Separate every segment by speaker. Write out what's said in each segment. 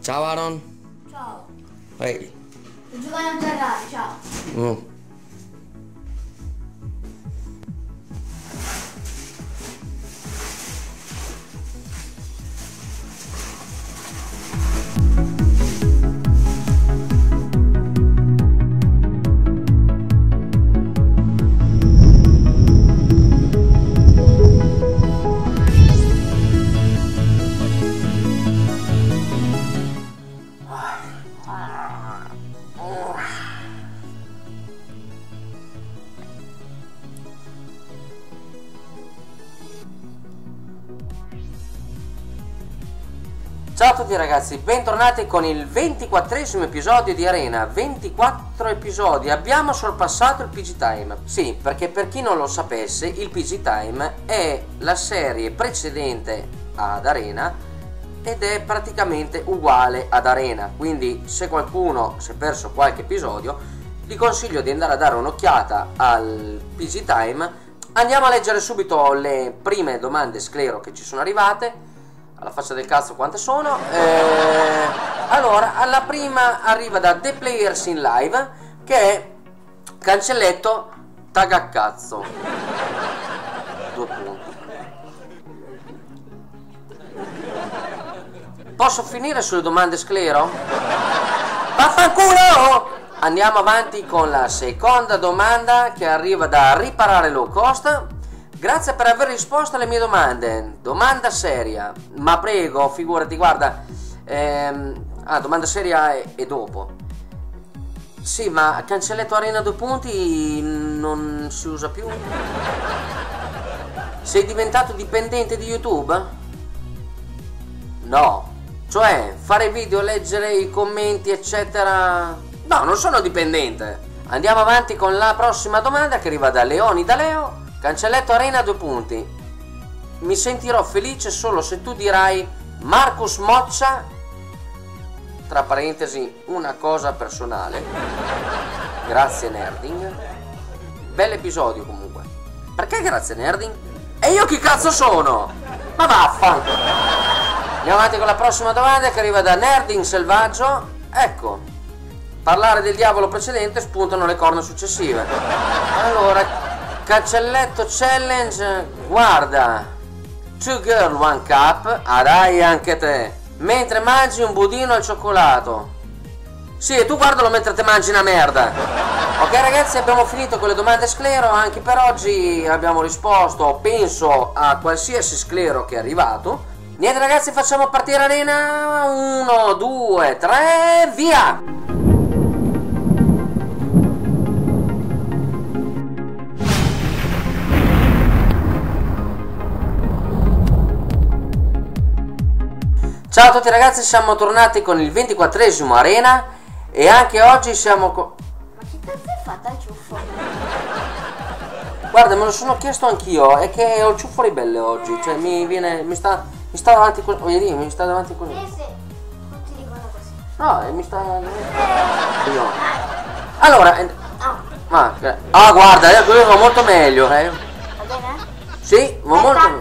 Speaker 1: Ciao Aaron.
Speaker 2: Ciao.
Speaker 1: Ehi.
Speaker 2: Sto giocando a giocare, ciao.
Speaker 1: Ciao a tutti ragazzi, bentornati con il 24esimo episodio di Arena. 24 episodi, abbiamo sorpassato il PG Time. Sì, perché per chi non lo sapesse, il PG Time è la serie precedente ad Arena ed è praticamente uguale ad Arena. Quindi se qualcuno si è perso qualche episodio, vi consiglio di andare a dare un'occhiata al PG Time. Andiamo a leggere subito le prime domande sclero che ci sono arrivate. Alla faccia del cazzo quante sono. Allora, la prima arriva da The Players in Live, che è cancelletto tagacazzo. 2 punti. Posso finire sulle domande sclero? Vaffanculo! Andiamo avanti con la seconda domanda, che arriva da Riparare Low Cost. Grazie per aver risposto alle mie domande. Domanda seria. Ma prego, figurati, guarda. Domanda seria è dopo. Sì, ma cancelletto Arena 2 punti non si usa più? Sei diventato dipendente di YouTube? No. Cioè, fare video, leggere i commenti, eccetera. No, non sono dipendente. Andiamo avanti con la prossima domanda, che arriva da Leoni da Leo. Cancelletto Arena 2 punti. Mi sentirò felice solo se tu dirai Marcus Moccia, tra parentesi una cosa personale. Grazie Nerding. Bell'episodio comunque. Perché grazie Nerding? E io chi cazzo sono? Ma vaffanculo. Andiamo avanti con la prossima domanda, che arriva da Nerding Selvaggio. Ecco, parlare del diavolo precedente spuntano le corna successive. Allora, cancelletto challenge, guarda, 2 girl 1 cup, dai anche te, mentre mangi un budino al cioccolato. Sì, e tu guardalo mentre te mangi una merda. Ok ragazzi, abbiamo finito con le domande sclero, anche per oggi abbiamo risposto, penso, a qualsiasi sclero che è arrivato. Niente ragazzi, facciamo partire Arena, 1, 2, 3, via! Ciao a tutti ragazzi, siamo tornati con il 24esimo Arena e anche oggi siamo
Speaker 2: Ma che cazzo hai fatto al ciuffo?
Speaker 1: Guarda, me lo sono chiesto anch'io, è che ho il ciuffo ribelle oggi, cioè mi sta davanti così, voglio dire, mi sta davanti così.
Speaker 2: Sì, tutti dicono così.
Speaker 1: No, mi sta... Io. Allora... guarda, io va molto meglio.
Speaker 2: Va bene?
Speaker 1: Sì, va molto meglio.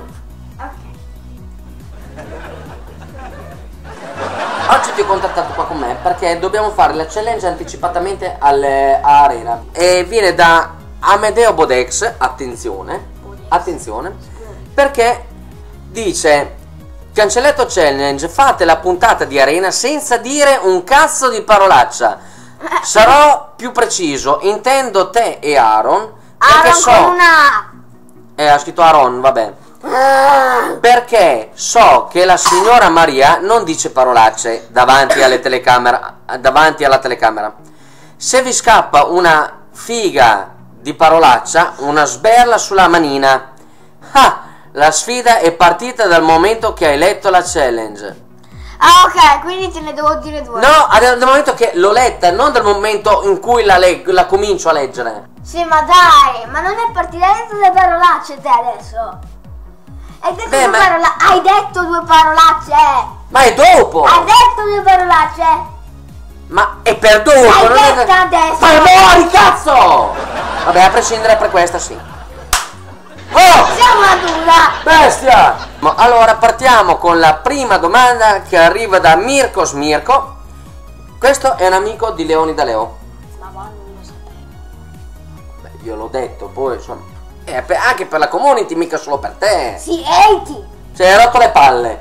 Speaker 1: Oggi ti ho contattato qua con me perché dobbiamo fare la challenge anticipatamente a Arena e viene da Amedeo Bodex, attenzione, perché dice: cancelletto challenge, fate la puntata di Arena senza dire un cazzo di parolaccia. Sarò più preciso, intendo te e Aaron, perché
Speaker 2: Aaron con una...
Speaker 1: ha scritto Aaron, vabbè. Perché so che la signora Maria non dice parolacce davanti alla telecamera. Se vi scappa una figa di parolaccia, una sberla sulla manina. La sfida è partita dal momento che hai letto la challenge.
Speaker 2: Ah ok, quindi te ne devo dire 2.
Speaker 1: No, dal momento che l'ho letta, non dal momento in cui la comincio a leggere.
Speaker 2: Sì, ma dai, ma non è partita, hai detto 2 parolacce te adesso. Hai detto 2 parolacce.
Speaker 1: Ma è dopo.
Speaker 2: Hai detto 2 parolacce.
Speaker 1: Ma è per dopo.
Speaker 2: Hai detto adesso.
Speaker 1: Ma muori cazzo. Vabbè, a prescindere per questa sì. Oh!
Speaker 2: Siamo ad una!
Speaker 1: Bestia! Ma allora partiamo con la prima domanda che arriva da Mirko Smirko. Questo è un amico di Leoni da Leo.
Speaker 2: Ma va, non lo sapevo.
Speaker 1: Beh, io l'ho detto, poi insomma. Anche per la community, mica solo per te.
Speaker 2: Sì, Eiti!
Speaker 1: Ci hai rotto le palle.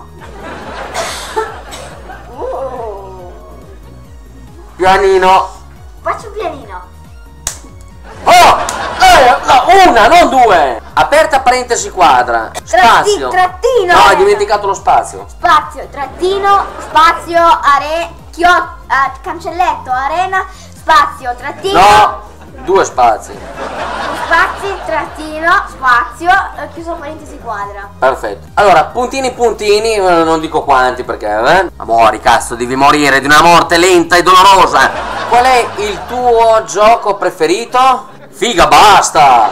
Speaker 1: Pianino.
Speaker 2: Faccio pianino.
Speaker 1: Oh! No, una, non due. Aperta parentesi quadra. Spazio.
Speaker 2: Trattino.
Speaker 1: No, hai dimenticato lo spazio.
Speaker 2: Spazio, trattino, spazio, cancelletto, arena, spazio, trattino.
Speaker 1: No, due spazi.
Speaker 2: Spazi, trattino, spazio, chiuso parentesi quadra.
Speaker 1: Perfetto. Allora, puntini puntini, non dico quanti perché, Amori, cazzo, devi morire di una morte lenta e dolorosa. Qual è il tuo gioco preferito? Figa, basta!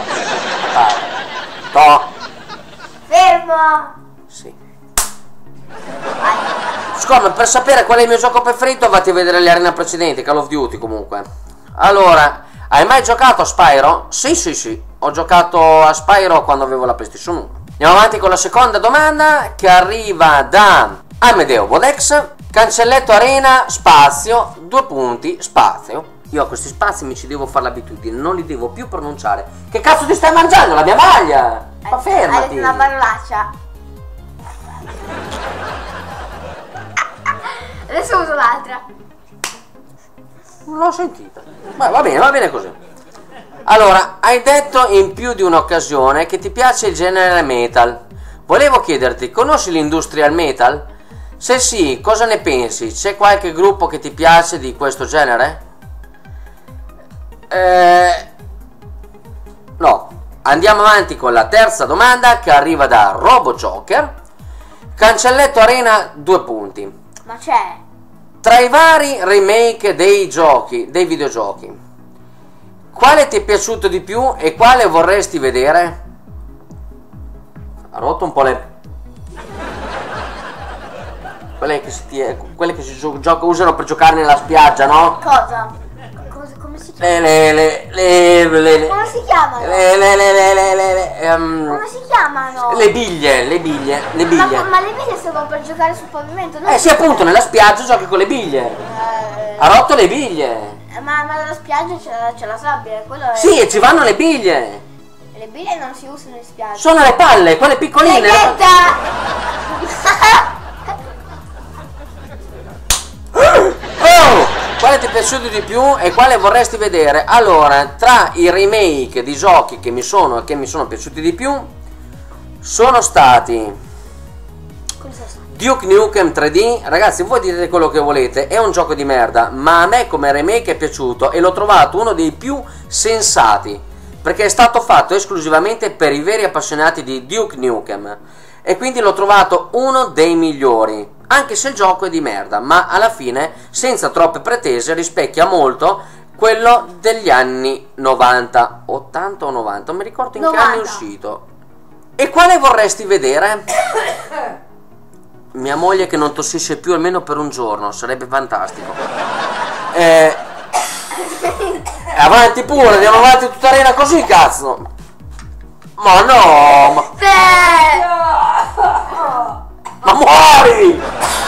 Speaker 1: No.
Speaker 2: Fermo.
Speaker 1: Sì. Siccome per sapere qual è il mio gioco preferito vatti a vedere le arene precedenti, Call of Duty comunque. Allora, hai mai giocato a Spyro? Sì. Ho giocato a Spyro quando avevo la PlayStation 1. Andiamo avanti con la seconda domanda che arriva da Amedeo Bodex. Cancelletto arena, spazio, 2 punti, spazio. Io a questi spazi mi ci devo fare l'abitudine, non li devo più pronunciare. Che cazzo ti stai mangiando? La mia maglia! Ma fermati!
Speaker 2: Hai detto una parolaccia. Adesso uso l'altra.
Speaker 1: Non l'ho sentita. Ma va bene così. Allora, hai detto in più di un'occasione che ti piace il genere metal. Volevo chiederti, conosci l'industrial metal? Se sì, cosa ne pensi? C'è qualche gruppo che ti piace di questo genere? No. Andiamo avanti con la terza domanda che arriva da Robo Joker. Cancelletto arena, 2 punti.
Speaker 2: Ma c'è?
Speaker 1: Tra i vari remake dei giochi, dei videogiochi, quale ti è piaciuto di più e quale vorresti vedere? Ha rotto un po' le... Quelle che si usano per giocare nella spiaggia, no?
Speaker 2: Cosa? Come si chiama?
Speaker 1: Come
Speaker 2: si chiamano? Come si chiamano?
Speaker 1: Le biglie.
Speaker 2: Ma le biglie servono per giocare sul pavimento, no?
Speaker 1: Sì, appunto, nella spiaggia giochi con le biglie. Ha rotto le biglie.
Speaker 2: Ma nella spiaggia c'è la sabbia, quello è...
Speaker 1: Sì, e ci vanno le biglie.
Speaker 2: Le biglie non si usano in spiaggia.
Speaker 1: Sono le palle, quelle piccoline. Oh! Quale ti è piaciuto di più e quale vorresti vedere? Allora, tra i remake di giochi che mi sono piaciuti di più sono stati Duke Nukem 3D. Ragazzi, voi dite quello che volete, è un gioco di merda, ma a me come remake è piaciuto e l'ho trovato uno dei più sensati, perché è stato fatto esclusivamente per i veri appassionati di Duke Nukem e quindi l'ho trovato uno dei migliori, anche se il gioco è di merda, ma alla fine, senza troppe pretese, rispecchia molto quello degli anni 90, 80 o 90, non mi ricordo in
Speaker 2: 90.
Speaker 1: che anno è uscito. E quale vorresti vedere? Mia moglie che non tossisce più almeno per un giorno, sarebbe fantastico. Avanti pure, andiamo avanti tutta arena così, cazzo. Ma no, ma muori!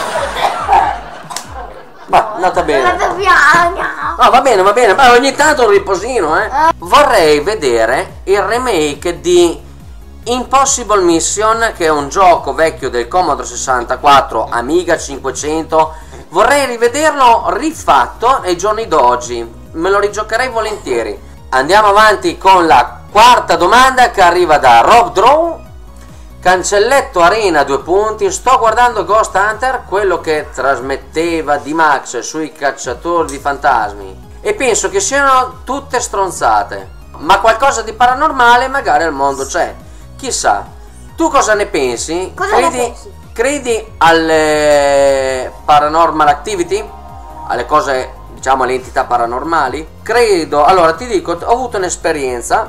Speaker 1: Ma andata bene. No, va bene, ma ogni tanto un riposino, Vorrei vedere il remake di Impossible Mission, che è un gioco vecchio del Commodore 64, Amiga 500. Vorrei rivederlo rifatto nei giorni d'oggi. Me lo rigiocherei volentieri. Andiamo avanti con la quarta domanda che arriva da Rob Draw. Cancelletto arena, 2 punti. Sto guardando Ghost Hunter, quello che trasmetteva D-Max sui cacciatori di fantasmi, e penso che siano tutte stronzate, ma qualcosa di paranormale magari al mondo c'è. Chissà, tu cosa ne pensi? Credi alle paranormal activity? Alle cose, diciamo, alle entità paranormali? Credo, allora ti dico, ho avuto un'esperienza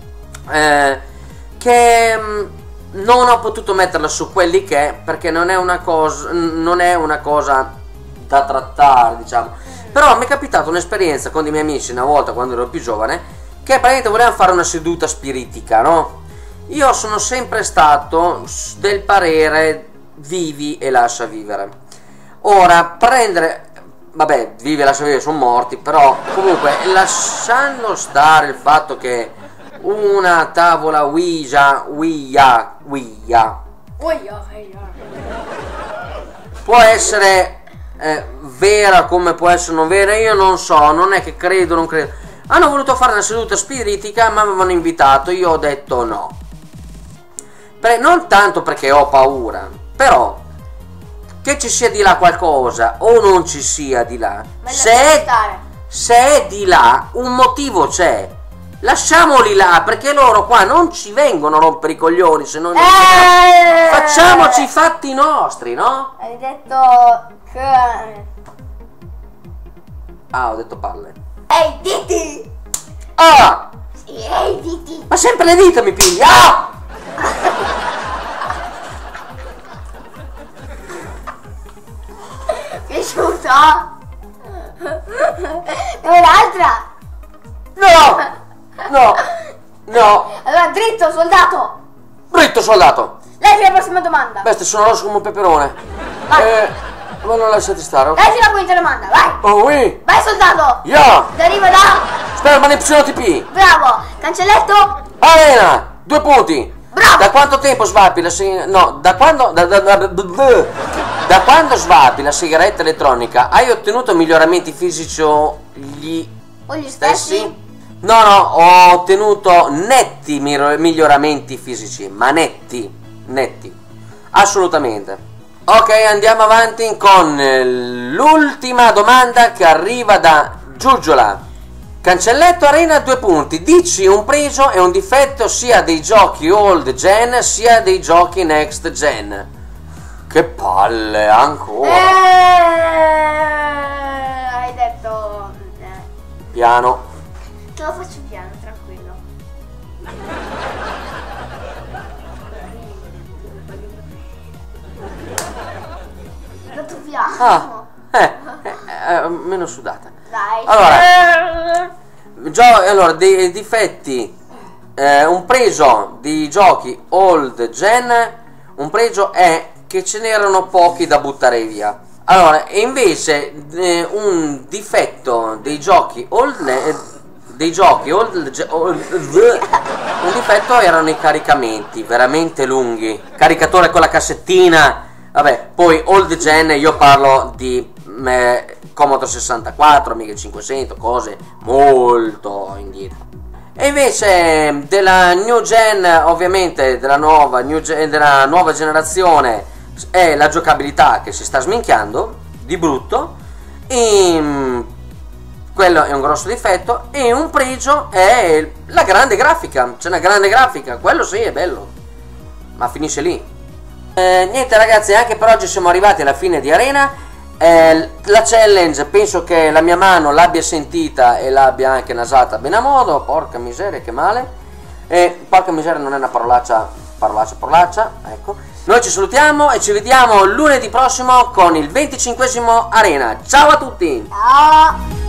Speaker 1: che non ho potuto metterla su quelli che, perché non è una cosa da trattare, diciamo. Però mi è capitata un'esperienza con dei miei amici una volta quando ero più giovane, che praticamente volevano fare una seduta spiritica, no? io sono sempre stato del parere vivi e lascia vivere. Ora, prendere... Vabbè, vivi e lascia vivere sono morti, però comunque lasciando stare il fatto che una tavola Ouija può essere vera come può essere non vera, io non so, non è che credo, non credo. Hanno voluto fare una seduta spiritica, ma mi avevano invitato, io ho detto no. Non tanto perché ho paura, però che ci sia di là qualcosa o non ci sia di là, se è di là un motivo c'è. Lasciamoli là, perché loro qua non ci vengono a rompere i coglioni, se non facciamoci i fatti nostri, no?
Speaker 2: Hai detto che...
Speaker 1: Ah, ho detto palle.
Speaker 2: Ehi, diti!
Speaker 1: Ah!
Speaker 2: Sì, ehi, diti!
Speaker 1: Ma sempre le dita mi piglia! Ah!
Speaker 2: Piaciuta? Dove l'altra?
Speaker 1: No! No! No!
Speaker 2: Allora, dritto, soldato!
Speaker 1: Dritto, soldato!
Speaker 2: Leggi la prossima domanda!
Speaker 1: Bestia, sono rosso come un peperone.
Speaker 2: Vai!
Speaker 1: Ma non lasciate stare, ok?
Speaker 2: Leggi la quinta domanda, vai!
Speaker 1: Oh, oui!
Speaker 2: Vai, soldato!
Speaker 1: Yeah!
Speaker 2: Deriva da...
Speaker 1: Sperma YTP!
Speaker 2: Bravo! Cancelletto?
Speaker 1: Arena! 2 punti!
Speaker 2: Bravo!
Speaker 1: Da quanto tempo svapi la no, da quando svapi la sigaretta elettronica hai ottenuto miglioramenti fisici o gli
Speaker 2: stessi?
Speaker 1: No, ho ottenuto netti miglioramenti fisici, ma netti, assolutamente. Ok, andiamo avanti con l'ultima domanda che arriva da Giugiola. Cancelletto Arena 2 punti. Dici un pregio e un difetto sia dei giochi old gen sia dei giochi next gen. Che palle, ancora.
Speaker 2: Hai detto...
Speaker 1: Piano.
Speaker 2: Te lo faccio piano, tranquillo. Dato piano.
Speaker 1: Meno sudata.
Speaker 2: Dai.
Speaker 1: Allora, dei difetti, un pregio di giochi old gen, un pregio è che ce n'erano pochi da buttare via. Allora, e invece un difetto dei giochi un difetto erano i caricamenti veramente lunghi, caricatore con la cassettina. Vabbè, poi old gen io parlo di Commodore 64, Amiga 500, cose molto indietro. E invece della new gen, ovviamente della nuova generazione, è la giocabilità che si sta sminchiando di brutto, e quello è un grosso difetto. E un pregio è la grande grafica. C'è una grande grafica, quello sì è bello, ma finisce lì. Niente ragazzi, anche per oggi siamo arrivati alla fine di Arena. La challenge penso che la mia mano l'abbia sentita e l'abbia anche nasata bene a modo. Porca miseria, che male. Porca miseria non è una parolaccia, ecco. Noi ci salutiamo e ci vediamo lunedì prossimo con il 25esimo Arena. Ciao a tutti.
Speaker 2: Ciao.